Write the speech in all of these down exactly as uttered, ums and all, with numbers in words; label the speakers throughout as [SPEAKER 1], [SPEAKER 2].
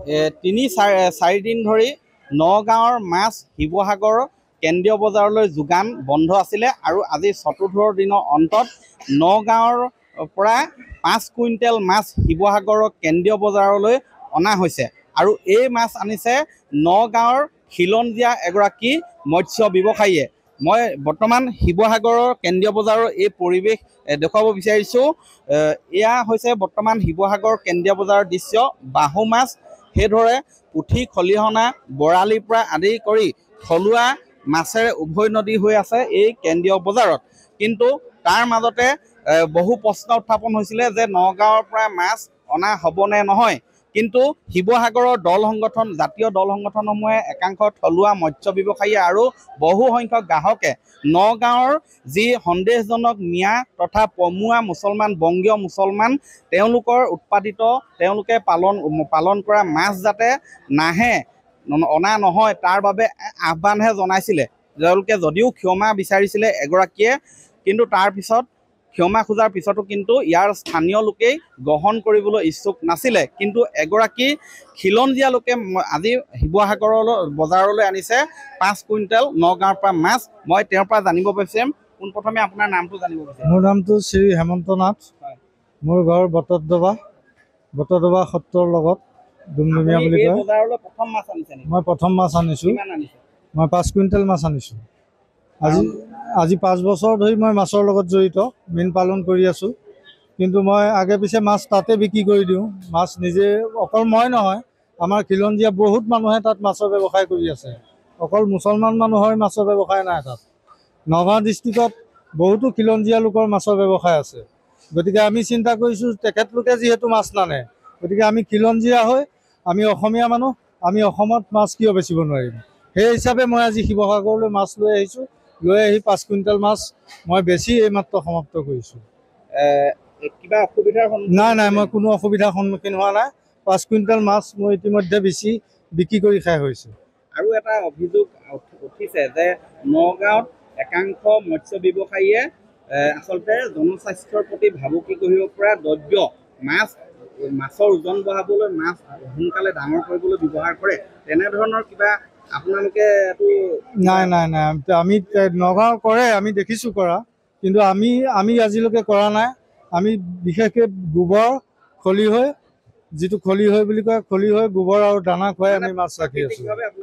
[SPEAKER 1] তিনি চাৰিদিন ধৰি নগাঁৱৰ মাছ শিৱসাগৰ কেন্দ্ৰীয় বজাৰলৈ যোগান বন্ধ আছিলে আৰু আজি চতুৰ্থ দিনৰ অন্তত নগাঁৱৰ পৰা পাঁচ কুইণ্টেল মাছ শিৱসাগৰৰ কেন্দ্ৰীয় বজাৰলৈ অনা হৈছে আৰু এই মাছ আনিছে নগাঁৱৰ খিলঞ্জীয়া এগৰাকী মৎস্য ব্যৱসায়ীয়ে। মই বৰ্তমান শিৱসাগৰৰ কেন্দ্ৰীয় বজাৰৰ এই পৰিৱেশ দেখুৱাব বিচাৰিছোঁ। এয়া হৈছে বৰ্তমান শিৱসাগৰ কেন্দ্ৰীয় বজাৰৰ দৃশ্য। বাহু মাছ সেইদৰে পুঠি খলিহনা বৰালিৰ পৰা আদি কৰি থলুৱা মাছেৰে উভৈ নদী হৈ আছে এই কেন্দ্ৰীয় বজাৰত। কিন্তু তাৰ মাজতে বহু প্ৰশ্ন উত্থাপন হৈছিলে যে নগাঁৱৰ পৰা মাছ অনা হ'বনে নহয়। কিন্তু শিৱসাগৰৰ দল সংগঠন জাতীয় দল সংগঠনসমূহে একাংশ থলুৱা মৎস্য ব্যৱসায়ী আৰু বহু সংখ্যক গ্ৰাহকে নগাঁৱৰ যি সন্দেহজনক মিয়া তথা পমুৱা মুছলমান বংগীয় মুছলমান তেওঁলোকৰ উৎপাদিত তেওঁলোকে পালন পালন কৰা মাছ যাতে নাহে অনা নহয় তাৰ বাবে আহ্বানহে জনাইছিলে। তেওঁলোকে যদিও ক্ষমা বিচাৰিছিলে এগৰাকীয়ে, কিন্তু তাৰপিছত ক্ষমা খোজাৰ পিছতো কিন্তু ইয়াৰ স্থানীয় লোকেই গ্ৰহণ কৰিবলৈ ইচ্ছুক নাছিলে। কিন্তু এগৰাকী খিলঞ্জীয়া লোকে আজি শিৱসাগৰৰ বজাৰলৈ আনিছে পাঁচ কুইণ্টেল নগাঁৱৰ পৰা মাছ। মই তেওঁৰ পৰা জানিব বিচাৰিম, পোনপ্ৰথমে আপোনাৰ নামটো জানিব বিচাৰিম।
[SPEAKER 2] মোৰ নামটো শ্ৰী হেমন্ত নাথ। মোৰ ঘৰ বটদ্ৰৱা বটদ্ৰৱা সত্ৰৰ লগত ডুমডুমীয়া বুলি কয়।
[SPEAKER 1] প্ৰথম মাছ আনিছে নেকি?
[SPEAKER 2] মই প্ৰথম মাছ আনিছোঁ।
[SPEAKER 1] কিমান আনিছে?
[SPEAKER 2] মই পাঁচ কুইণ্টেল মাছ আনিছোঁ। আজি আজি পাঁচ বছৰ ধৰি মই মাছৰ লগত জড়িত, মীন পালন কৰি আছোঁ। কিন্তু মই আগে পিছে মাছ তাতে বিক্ৰী কৰি দিওঁ। মাছ নিজে অকল মই নহয়, আমাৰ খিলঞ্জীয়া বহুত মানুহে তাত মাছৰ ব্যৱসায় কৰি আছে। অকল মুছলমান মানুহৰ মাছৰ ব্যৱসায় নাই তাত। নগাঁও ডিষ্ট্ৰিক্টত বহুতো খিলঞ্জীয়া লোকৰ মাছৰ ব্যৱসায় আছে। গতিকে আমি চিন্তা কৰিছোঁ তেখেতলোকে যিহেতু মাছ নানে, গতিকে আমি খিলঞ্জীয়া হৈ আমি অসমীয়া মানুহ, আমি অসমত মাছ কিয় বেচিব নোৱাৰিম। সেই হিচাপে মই আজি শিৱসাগৰলৈ মাছ লৈ আহিছোঁ। লৈ আহি পাঁচ কুইণ্টেল মাছ মই বেছি এইমাত্ৰ সমাপ্ত কৰিছোঁ।
[SPEAKER 1] কিবা অসুবিধাৰ
[SPEAKER 2] নাই নাই মই কোনো অসুবিধাৰ সন্মুখীন হোৱা নাই। পাঁচ কুইণ্টেল মাছ মই ইতিমধ্যে বেছি বিক্ৰী কৰি খাই হৈছোঁ।
[SPEAKER 1] আৰু এটা অভিযোগ উঠিছে যে নগাঁৱত একাংশ মৎস্য ব্যৱসায়ীয়ে আচলতে জনস্বাস্থ্যৰ প্ৰতি ভাবুকি কৰিব পৰা দ্ৰব্য মাছ মাছৰ ওজন বঢ়াবলৈ মাছ সোনকালে ডাঙৰ কৰিবলৈ ব্যৱহাৰ কৰে, তেনেধৰণৰ কিবা আপোনালোকে
[SPEAKER 2] নাই নাই নাই আমি নগাঁও কৰে, আমি দেখিছোঁ কৰা, কিন্তু আমি আমি আজিলৈকে কৰা নাই। আমি বিশেষকৈ গোবৰ খলিহৈ যিটো খলিহৈ বুলি কয়, খলিহৈ গোবৰ আৰু দানা খুৱাই আমি মাছ ৰাখি আছোঁ।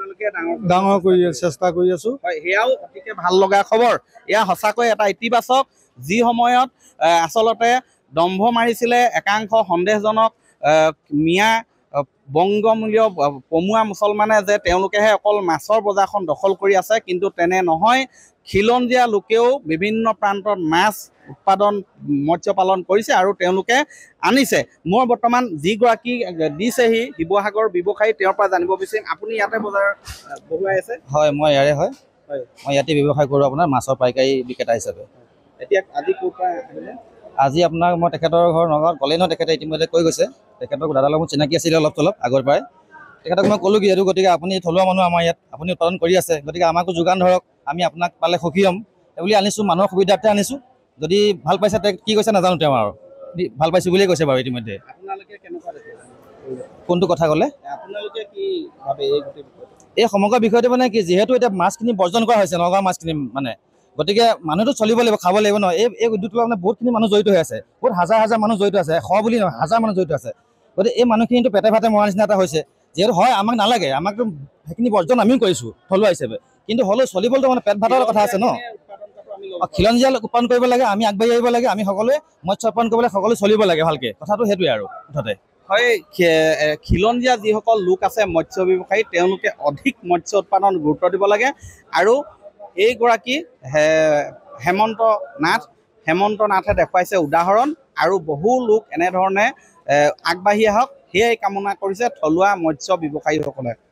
[SPEAKER 2] ডাঙৰ কৰি চেষ্টা কৰি আছোঁ।
[SPEAKER 1] হয়, সেয়াও অতিকে ভাল লগা খবৰ। এয়া সঁচাকৈ এটা ইতিবাচক। যি সময়ত আচলতে দম্ভ মাৰিছিলে একাংশ সন্দেহজনক মিয়া বংগমূলীয় পমুৱা মুছলমানে যে তেওঁলোকেহে অকল মাছৰ বজাৰখন দখল কৰি আছে, কিন্তু তেনে নহয়। খিলঞ্জীয়া লোকেও বিভিন্ন প্ৰান্তত মাছ উৎপাদন মৎস্য পালন কৰিছে আৰু তেওঁলোকে আনিছে। মই বৰ্তমান যিগৰাকী দিছেহি শিৱসাগৰ ব্যৱসায়ী তেওঁৰ পৰা জানিব বিচাৰিম, আপুনি ইয়াতে বজাৰ বহুৱাই আছে?
[SPEAKER 3] হয়, মই ইয়াৰে হয়। হয়, মই ইয়াতে ব্যৱসায় কৰোঁ আপোনাৰ মাছৰ পাইকাৰী বিক্ৰেতা হিচাপে।
[SPEAKER 1] এতিয়া আজি ক'ৰ পৰা আহিলে?
[SPEAKER 3] আজি আপোনাক মই তেখেতৰ ঘৰ নগাঁৱত গ'লেই নহয়, তেখেতে ইতিমধ্যে কৈ গৈছে। তেখেতক দাদাৰ লগত চিনাকি আছিলে অলপ চলপ আগৰ পৰাই। তেখেতক মই ক'লোঁ কি এইটো, গতিকে আপুনি থলুৱা মানুহ আমাৰ ইয়াত আপুনি উৎপাদন কৰি আছে, গতিকে আমাকো যোগান ধৰক, আমি আপোনাক পালে সুখী হ'ম বুলি আনিছোঁ। মানুহৰ সুবিধাৰ্থে আনিছোঁ। যদি ভাল পাইছে তেওঁ কি কৈছে নাজানো, তেওঁ আৰু ভাল পাইছোঁ বুলিয়ে কৈছে বাৰু ইতিমধ্যে।
[SPEAKER 1] আপোনালোকে কেনেকুৱা
[SPEAKER 3] কোনটো কথা ক'লে?
[SPEAKER 1] আপোনালোকে কি ভাবে
[SPEAKER 3] এই সমগ্ৰ বিষয়টো মানে কি, যিহেতু এতিয়া মাছখিনি বৰ্জন কৰা হৈছে নগাঁৱৰ মাছখিনি মানে, গতিকে মানুহটো চলিব লাগিব, খাব লাগিব ন। এই এই উদ্যোগটোৰ মানে বহুতখিনি মানুহ জড়িত হৈ আছে, বহুত হাজাৰ হাজাৰ মানুহ জড়িত আছে, শ বুলি নহয় হাজাৰ মানুহ জড়িত আছে। গতিকে এই মানুহখিনিতো পেটে ভাতে মৰা নিচিনা এটা হৈছে। যিহেতু হয় আমাক নালাগে, আমাকতো সেইখিনি বৰ্জন আমিও কৰিছোঁ থলুৱা হিচাপে, কিন্তু হ'লেও চলিবলৈতো মানে পেট ভাতৰ কথা আছে ন। খিলঞ্জীয়া উৎপাদন কৰিব লাগে, আমি আগবাঢ়ি আহিব লাগে, আমি সকলোৱে মৎস্য উৎপাদন কৰিবলৈ সকলোৱে চলিব লাগে ভালকৈ, কথাটো সেইটোৱে আৰু মুঠতে।
[SPEAKER 1] হয়, খিলঞ্জীয়া যিসকল লোক আছে মৎস্য ব্যৱসায়ী, তেওঁলোকে অধিক মৎস্য উৎপাদন গুৰুত্ব দিব লাগে। আৰু এইগৰাকী হেমন্ত নাথ হেমন্ত নাথে দেখুৱাইছে উদাহৰণ, আৰু বহু লোক এনেধৰণে আগবাঢ়ি আহক সেয়াই কামনা কৰিছে থলুৱা মৎস্য ব্যৱসায়ীসকলে।